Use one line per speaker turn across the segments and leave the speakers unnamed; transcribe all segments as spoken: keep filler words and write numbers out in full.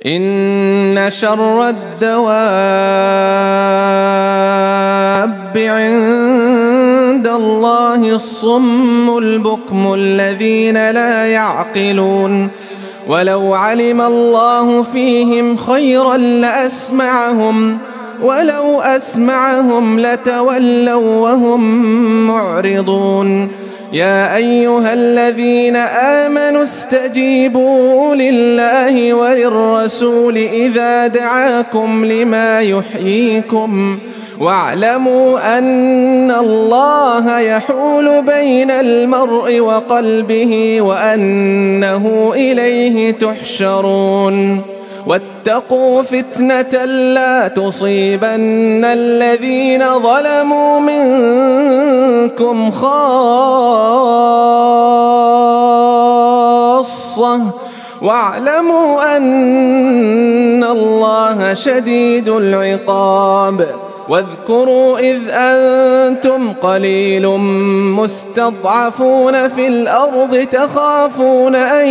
إن شر الدواب عند الله الصم البكم الذين لا يعقلون ولو علم الله فيهم خيرا لأسمعهم ولو أسمعهم لتولوا وهم معرضون يا أيها الذين آمنوا استجيبوا لله وللرسول إذا دعاكم لما يحييكم واعلموا أن الله يحول بين المرء وقلبه وأنه إليه تحشرون واتقوا فتنة لا تصيبن الذين ظلموا منكم خاصة واعلموا أن الله شديد العقاب واذكروا إذ أنتم قليل مستضعفون في الأرض تخافون أن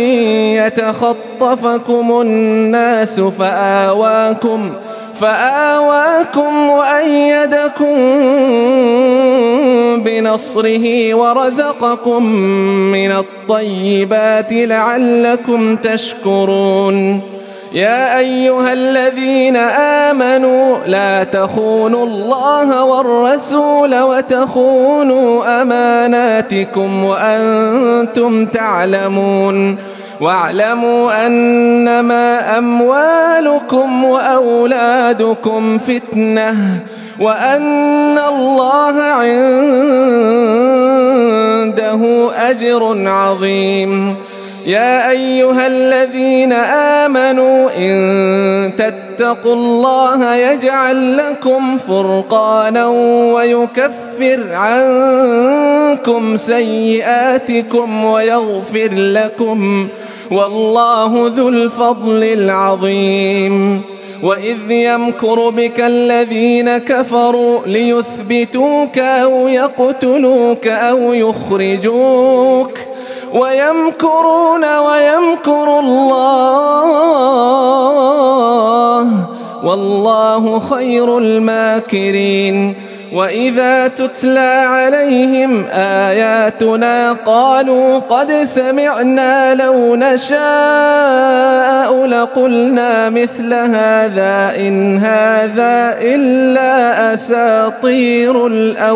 يتخطفكم الناس فآواكم فآواكم وأيدكم بنصره ورزقكم من الطيبات لعلكم تشكرون يا أيها الذين آمنوا لا تخونوا الله والرسول وتخونوا أماناتكم وأنتم تعلمون واعلموا أنما أموالكم وأولادكم فتنة وأن الله عنده أجر عظيم يا أيها الذين آمنوا إن تتقوا الله يجعل لكم فرقانا ويكفر عنكم سيئاتكم ويغفر لكم والله ذو الفضل العظيم وإذ يمكر بك الذين كفروا ليثبتوك أو يقتلوك أو يخرجوك ويمكرون ويمكر الله والله خير الماكرين وإذا تتلى عليهم آياتنا قالوا قد سمعنا لو نشاء لقلنا مثل هذا إن هذا إلا أساطير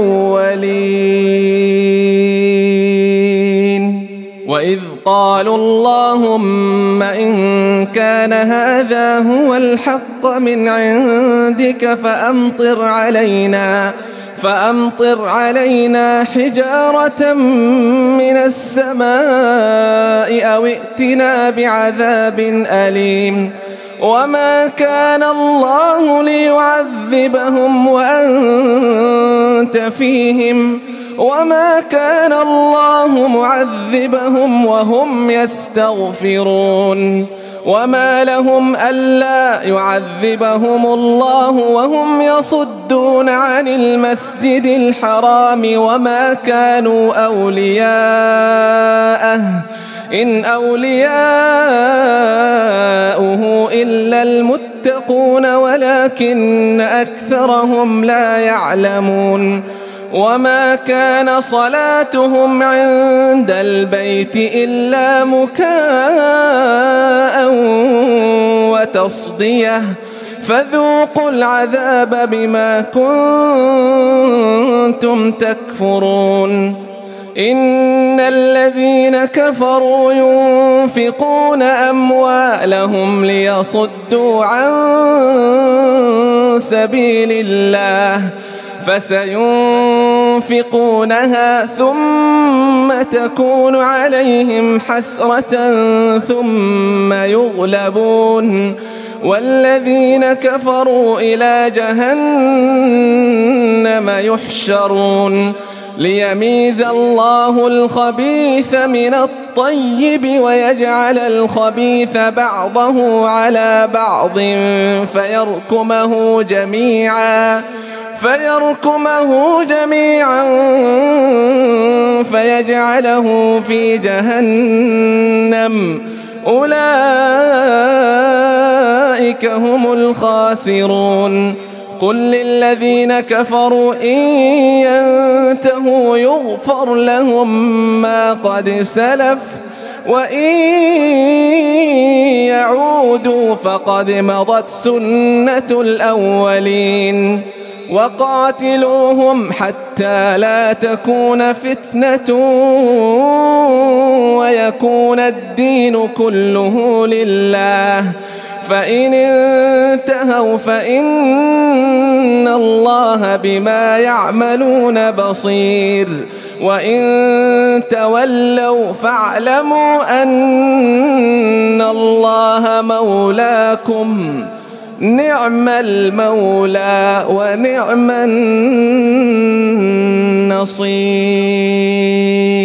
الأولين وإذ قالوا اللهم إن كان هذا هو الحق من عندك فأمطر علينا فأمطر علينا حجارة من السماء أو ائتنا بعذاب أليم وما كان الله ليعذبهم وأنت فيهم وما كان الله معذبهم وهم يستغفرون وما لهم ألا يعذبهم الله وهم يصدون عن المسجد الحرام وما كانوا أولياءه إن أولياؤه إلا المتقون ولكن أكثرهم لا يعلمون وما كان صلاتهم عند البيت إلا مكاء وتصدية فذوقوا العذاب بما كنتم تكفرون إن الذين كفروا ينفقون أموالهم ليصدوا عن سبيل الله فسينفقونها ثم تكون عليهم حسرة ثم يغلبون والذين كفروا إلى جهنم يحشرون ليميز الله الخبيث من الطيب ويجعل الخبيث بعضه على بعض فيركمه جميعا فيركمه جميعا فيجعله في جهنم أولئك فأولئك هم الخاسرون. قل للذين كفروا إن ينتهوا يغفر لهم ما قد سلف وإن يعودوا فقد مضت سنة الأولين. وقاتلوهم حتى لا تكون فتنة ويكون الدين كله لله، فإن انتهوا فإن الله بما يعملون بصير، وإن تولوا فاعلموا أن الله مولاكم، نعم المولى ونعم النصير.